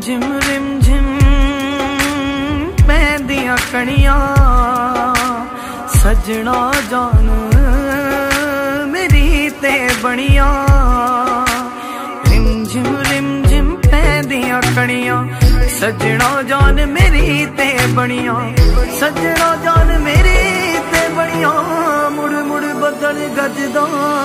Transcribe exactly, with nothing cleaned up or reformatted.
झिम रिम झिम पैंदियां कणियां सजना जान मेरी ते बनिया। रिम झिम रिम झिम पैंदियां कणियां सजना जान मेरी ते बनिया। सजना जान मेरी ते बनिया। मुड़ मुड़ बदल गजदा